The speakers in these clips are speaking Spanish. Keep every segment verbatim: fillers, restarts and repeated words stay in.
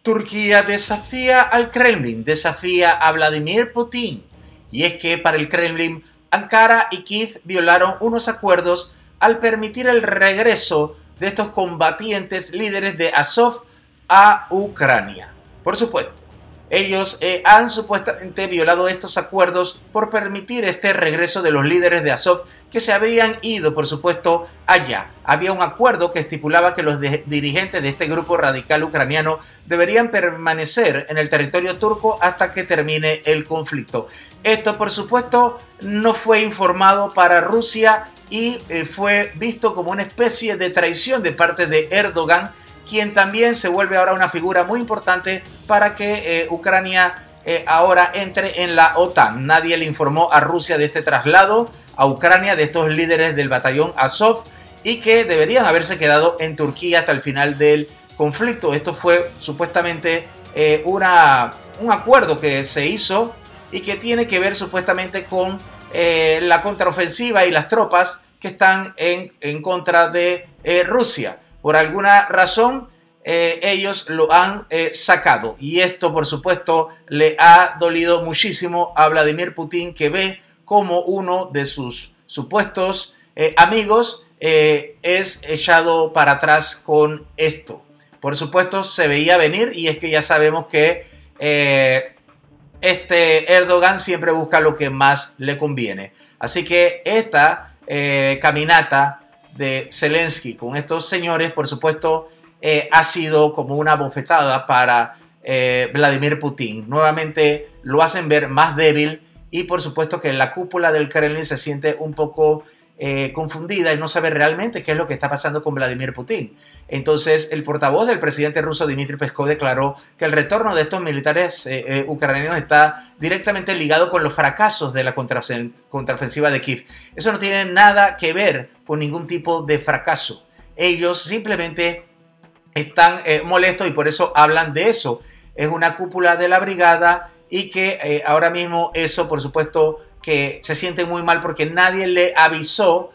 Turquía desafía al Kremlin, desafía a Vladimir Putin. Y es que para el Kremlin, Ankara y Kiev violaron unos acuerdos al permitir el regreso de estos combatientes líderes de Azov a Ucrania. Por supuesto, ellos eh, han supuestamente violado estos acuerdos por permitir este regreso de los líderes de Azov que se habrían ido, por supuesto, allá. Había un acuerdo que estipulaba que los de dirigentes de este grupo radical ucraniano deberían permanecer en el territorio turco hasta que termine el conflicto. Esto, por supuesto, no fue informado para Rusia y eh, fue visto como una especie de traición de parte de Erdogan, quien también se vuelve ahora una figura muy importante para que eh, Ucrania eh, ahora entre en la OTAN. Nadie le informó a Rusia de este traslado a Ucrania de estos líderes del batallón Azov y que deberían haberse quedado en Turquía hasta el final del conflicto. Esto fue supuestamente eh, una, un acuerdo que se hizo y que tiene que ver supuestamente con eh, la contraofensiva y las tropas que están en, en contra de eh, Rusia. Por alguna razón, eh, ellos lo han eh, sacado. Y esto, por supuesto, le ha dolido muchísimo a Vladimir Putin, que ve como uno de sus supuestos eh, amigos eh, es echado para atrás con esto. Por supuesto, se veía venir y es que ya sabemos que eh, este Erdogan siempre busca lo que más le conviene. Así que esta eh, caminata de Zelensky con estos señores, por supuesto, eh, ha sido como una bofetada para eh, Vladimir Putin. Nuevamente lo hacen ver más débil y por supuesto que la cúpula del Kremlin se siente un poco eh, confundida y no sabe realmente qué es lo que está pasando con Vladimir Putin. Entonces el portavoz del presidente ruso Dmitry Peskov declaró que el retorno de estos militares eh, eh, ucranianos está directamente ligado con los fracasos de la contraofensiva de Kiev. Eso no tiene nada que ver con ningún tipo de fracaso. Ellos simplemente están eh, molestos y por eso hablan de eso. Es una cúpula de la brigada y que eh, ahora mismo eso, por supuesto, que se siente muy mal porque nadie le avisó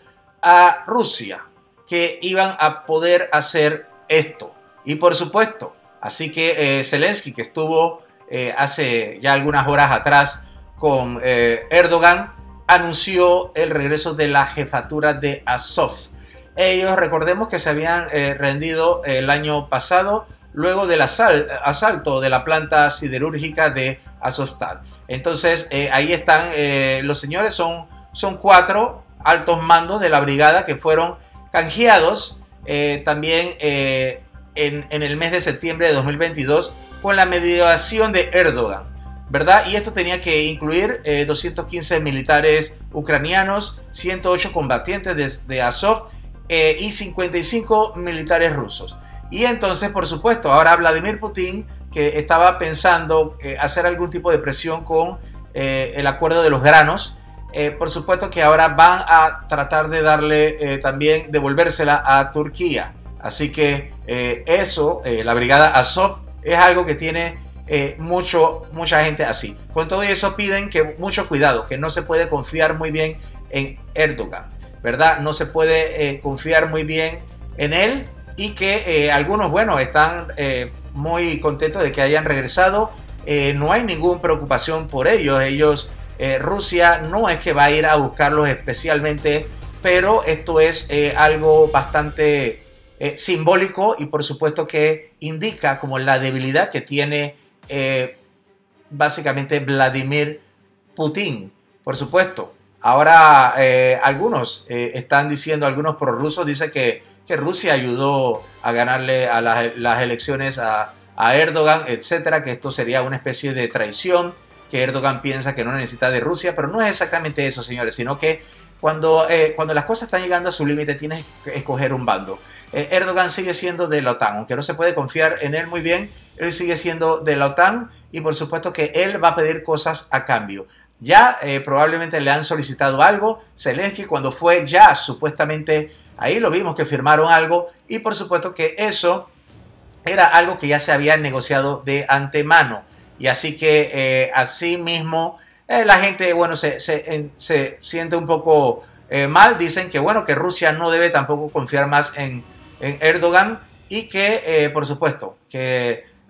a Rusia que iban a poder hacer esto. Y por supuesto, así que eh, Zelensky, que estuvo eh, hace ya algunas horas atrás con eh, Erdogan, anunció el regreso de la jefatura de Azov. Ellos, recordemos que se habían eh, rendido el año pasado luego del asal asalto de la planta siderúrgica de Azovstal. Entonces, eh, ahí están eh, los señores, son, son cuatro altos mandos de la brigada que fueron canjeados eh, también eh, en, en el mes de septiembre de dos mil veintidós con la mediación de Erdogan, ¿verdad? Y esto tenía que incluir eh, doscientos quince militares ucranianos, ciento ocho combatientes de, de Azov eh, y cincuenta y cinco militares rusos. Y entonces, por supuesto, ahora Vladimir Putin, que estaba pensando eh, hacer algún tipo de presión con eh, el acuerdo de los granos, eh, por supuesto que ahora van a tratar de darle eh, también, devolvérsela a Turquía. Así que eh, eso, eh, la brigada Azov, es algo que tiene eh, mucho, mucha gente así. Con todo eso piden que mucho cuidado, que no se puede confiar muy bien en Erdogan, ¿verdad? No se puede eh, confiar muy bien en él. Y que eh, algunos, bueno, están eh, muy contentos de que hayan regresado. Eh, no hay ninguna preocupación por ellos. Ellos, eh, Rusia no es que va a ir a buscarlos especialmente, pero esto es eh, algo bastante eh, simbólico y por supuesto que indica como la debilidad que tiene eh, básicamente Vladimir Putin. Por supuesto, ahora eh, algunos eh, están diciendo, algunos prorrusos dicen que que Rusia ayudó a ganarle a las, las elecciones a, a Erdogan, etcétera, que esto sería una especie de traición, que Erdogan piensa que no necesita de Rusia, pero no es exactamente eso, señores, sino que cuando, eh, cuando las cosas están llegando a su límite tienes que escoger un bando. Eh, Erdogan sigue siendo de la OTAN, aunque no se puede confiar en él muy bien, él sigue siendo de la OTAN y por supuesto que él va a pedir cosas a cambio. Ya eh, probablemente le han solicitado algo. Zelensky cuando fue ya supuestamente, ahí lo vimos que firmaron algo y por supuesto que eso era algo que ya se había negociado de antemano. Y así que eh, así mismo eh, la gente, bueno, se, se, en, se siente un poco eh, mal. Dicen que, bueno, que Rusia no debe tampoco confiar más en, en Erdogan y que, eh, por supuesto, que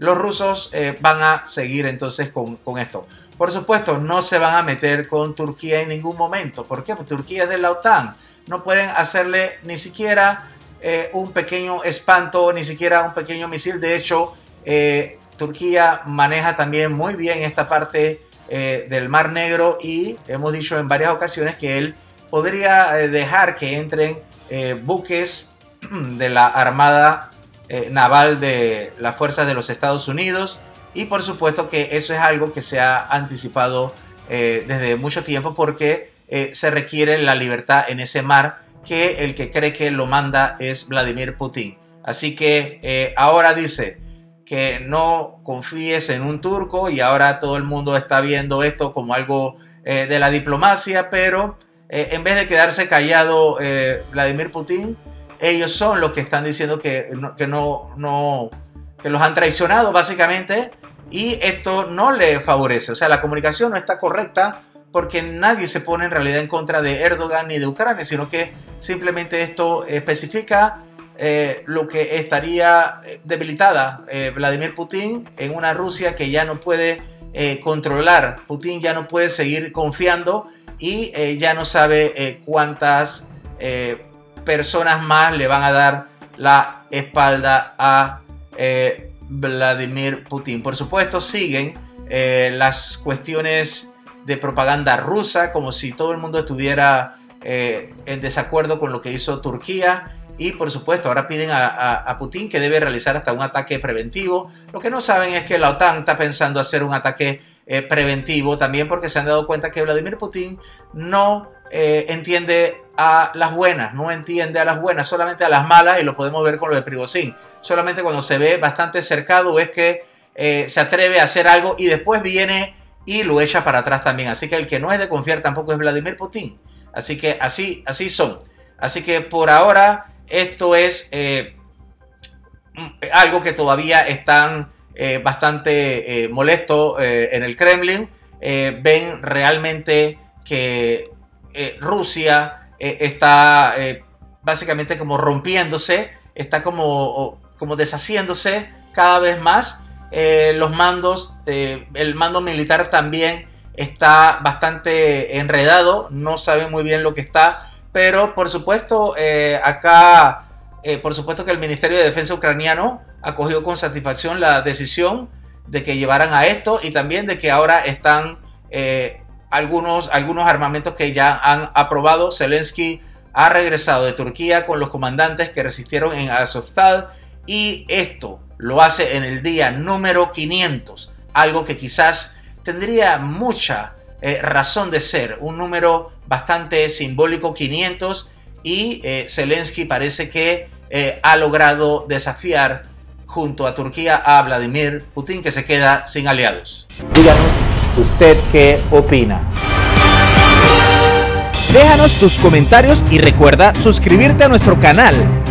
los rusos eh, van a seguir entonces con, con esto. Por supuesto, no se van a meter con Turquía en ningún momento. ¿Por qué? Porque Turquía es de la OTAN. No pueden hacerle ni siquiera eh, un pequeño espanto, ni siquiera un pequeño misil. De hecho, eh, Turquía maneja también muy bien esta parte eh, del Mar Negro y hemos dicho en varias ocasiones que él podría eh, dejar que entren eh, buques de la Armada eh, Naval de las Fuerzas de los Estados Unidos. Y por supuesto que eso es algo que se ha anticipado eh, desde mucho tiempo porque eh, se requiere la libertad en ese mar, que el que cree que lo manda es Vladimir Putin. Así que eh, ahora dice que no confíes en un turco y ahora todo el mundo está viendo esto como algo eh, de la diplomacia, pero eh, en vez de quedarse callado eh, Vladimir Putin, ellos son los que están diciendo que no, que no, no que los han traicionado básicamente. Y esto no le favorece, o sea, la comunicación no está correcta porque nadie se pone en realidad en contra de Erdogan ni de Ucrania, sino que simplemente esto especifica eh, lo que estaría debilitada eh, Vladimir Putin en una Rusia que ya no puede eh, controlar. Putin ya no puede seguir confiando y eh, ya no sabe eh, cuántas eh, personas más le van a dar la espalda a eh, Vladimir Putin. Por supuesto, siguen eh, las cuestiones de propaganda rusa, como si todo el mundo estuviera eh, en desacuerdo con lo que hizo Turquía. Y por supuesto, ahora piden a, a, a Putin que debe realizar hasta un ataque preventivo. Lo que no saben es que la OTAN está pensando hacer un ataque eh, preventivo también, porque se han dado cuenta que Vladimir Putin no eh, entiende a las buenas, no entiende a las buenas, solamente a las malas, y lo podemos ver con lo de Prigozhin. Solamente cuando se ve bastante cercado es que eh, se atreve a hacer algo y después viene y lo echa para atrás también. Así que el que no es de confiar tampoco es Vladimir Putin. Así que así, así son. Así que por ahora esto es eh, algo que todavía están eh, bastante eh, molestos eh, en el Kremlin. Eh, ven realmente que eh, Rusia eh, está eh, básicamente como rompiéndose, está como, como deshaciéndose cada vez más. Eh, los mandos, eh, el mando militar también está bastante enredado, no saben muy bien lo que está. Pero por supuesto, eh, acá, eh, por supuesto que el Ministerio de Defensa ucraniano acogió con satisfacción la decisión de que llevaran a esto y también de que ahora están eh, algunos, algunos armamentos que ya han aprobado. Zelensky ha regresado de Turquía con los comandantes que resistieron en Azovstal y esto lo hace en el día número quinientos, algo que quizás tendría mucha eh, razón de ser, un número bastante simbólico, quinientos, y eh, Zelensky parece que eh, ha logrado desafiar junto a Turquía a Vladimir Putin, que se queda sin aliados. Díganos usted qué opina. Déjanos tus comentarios y recuerda suscribirte a nuestro canal.